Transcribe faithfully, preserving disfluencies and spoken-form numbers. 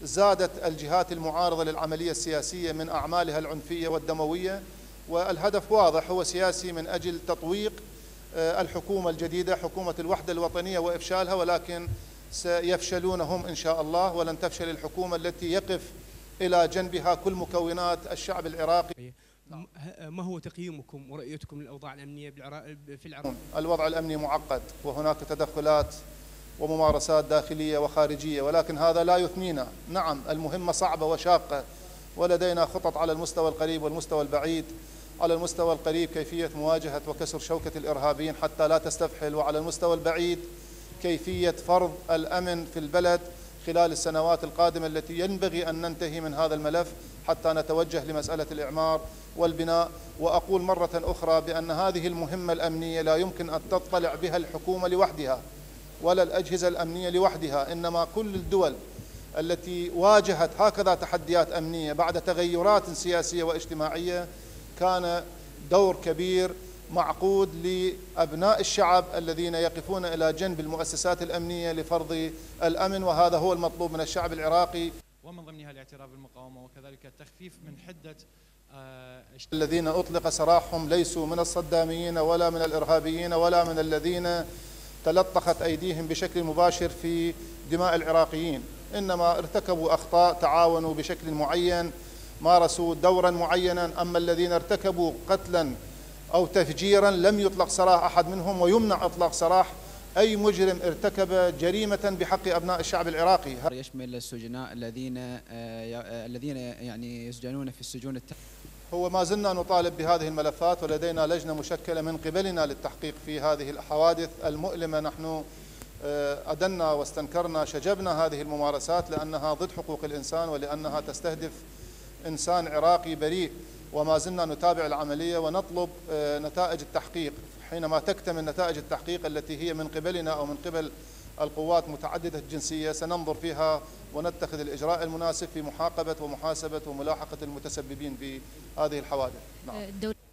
زادت الجهات المعارضة للعملية السياسية من أعمالها العنفية والدموية، والهدف واضح هو سياسي من أجل تطويق الحكومة الجديدة، حكومة الوحدة الوطنية، وإفشالها، ولكن سيفشلون هم إن شاء الله، ولن تفشل الحكومة التي يقف إلى جنبها كل مكونات الشعب العراقي. ما هو تقييمكم ورؤيتكم للأوضاع الأمنية في العراق؟ الوضع الأمني معقد، وهناك تدخلات وممارسات داخلية وخارجية، ولكن هذا لا يثنينا. نعم المهمة صعبة وشاقة، ولدينا خطط على المستوى القريب والمستوى البعيد. على المستوى القريب كيفية مواجهة وكسر شوكة الإرهابيين حتى لا تستفحل، وعلى المستوى البعيد كيفية فرض الأمن في البلد خلال السنوات القادمة التي ينبغي أن ننتهي من هذا الملف حتى نتوجه لمسألة الإعمار والبناء. وأقول مرة أخرى بأن هذه المهمة الأمنية لا يمكن أن تطلع بها الحكومة لوحدها ولا الأجهزة الأمنية لوحدها، إنما كل الدول التي واجهت هكذا تحديات أمنية بعد تغيرات سياسية واجتماعية كان دور كبير معقود لأبناء الشعب الذين يقفون إلى جنب المؤسسات الأمنية لفرض الأمن، وهذا هو المطلوب من الشعب العراقي، ومن ضمنها الاعتراف بالمقاومة وكذلك التخفيف من حدة آه الذين أطلق سراحهم ليسوا من الصداميين ولا من الإرهابيين ولا من الذين تلطخت أيديهم بشكل مباشر في دماء العراقيين، إنما ارتكبوا أخطاء، تعاونوا بشكل معين، مارسوا دورا معينا. أما الذين ارتكبوا قتلا أو تفجيرا لم يطلق سراح أحد منهم، ويمنع إطلاق سراح أي مجرم ارتكب جريمة بحق أبناء الشعب العراقي. يشمل السجناء الذين الذين يعني يسجنون في السجون الت... هو ما زلنا نطالب بهذه الملفات، ولدينا لجنة مشكلة من قبلنا للتحقيق في هذه الحوادث المؤلمة. نحن أدنا واستنكرنا شجبنا هذه الممارسات لأنها ضد حقوق الإنسان ولأنها تستهدف إنسان عراقي بريء، وما زلنا نتابع العملية ونطلب نتائج التحقيق. حينما تكتمل نتائج التحقيق التي هي من قبلنا أو من قبل القوات متعددة الجنسية سننظر فيها ونتخذ الإجراء المناسب في محاقبة ومحاسبة وملاحقة المتسببين في هذه الحوادث. نعم.